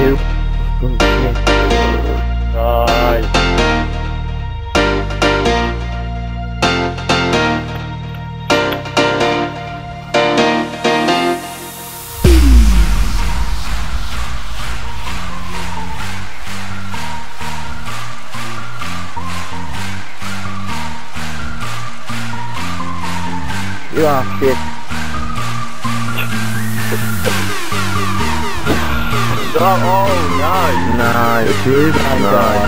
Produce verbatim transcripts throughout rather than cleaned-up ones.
you. Nice. You are shit. Oh, oh no. Nice. Dude, nice.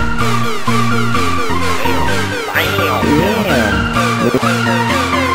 Damn.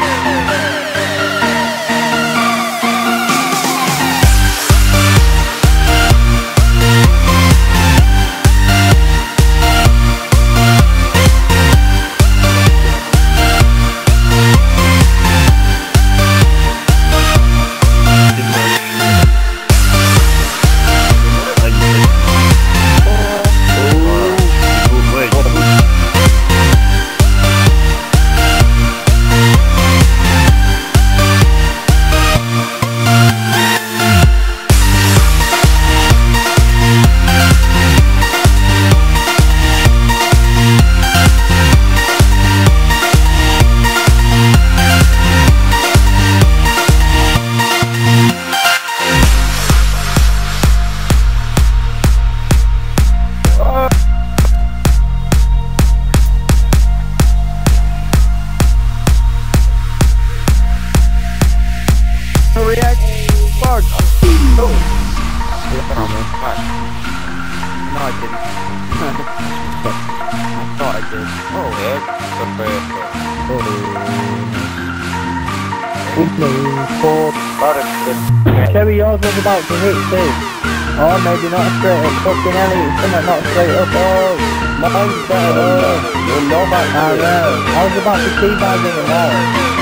Cherry, yours was about to hit too. Oh, maybe not straight up. Fucking hell, it's something not straight up. Oh, mine's better. Oh, you'll know about that. I was about to teabag in the mall.